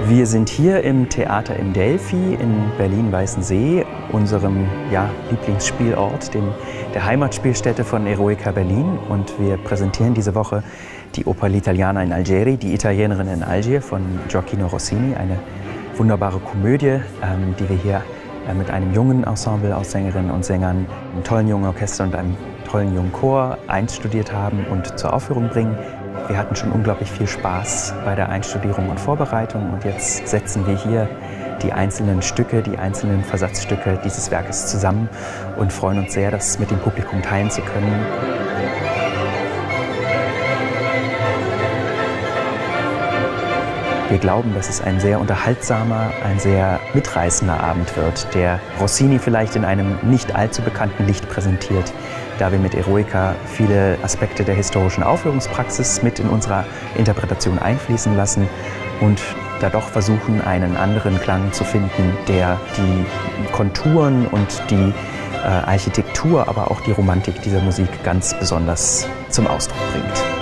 Wir sind hier im Theater im Delphi in Berlin-Weißensee, unserem Lieblingsspielort, der Heimatspielstätte von Eroica Berlin. Und wir präsentieren diese Woche die Oper L'Italiana in Algeri, die Italienerin in Algier von Gioacchino Rossini. Eine wunderbare Komödie, die wir hier mit einem jungen Ensemble aus Sängerinnen und Sängern, einem tollen jungen Orchester und einem tollen jungen Chor einstudiert haben und zur Aufführung bringen. Wir hatten schon unglaublich viel Spaß bei der Einstudierung und Vorbereitung und jetzt setzen wir hier die einzelnen Stücke, die einzelnen Versatzstücke dieses Werkes zusammen und freuen uns sehr, das mit dem Publikum teilen zu können. Wir glauben, dass es ein sehr unterhaltsamer, ein sehr mitreißender Abend wird, der Rossini vielleicht in einem nicht allzu bekannten Licht präsentiert, da wir mit Eroica viele Aspekte der historischen Aufführungspraxis mit in unserer Interpretation einfließen lassen und da doch versuchen, einen anderen Klang zu finden, der die Konturen und die Architektur, aber auch die Romantik dieser Musik ganz besonders zum Ausdruck bringt.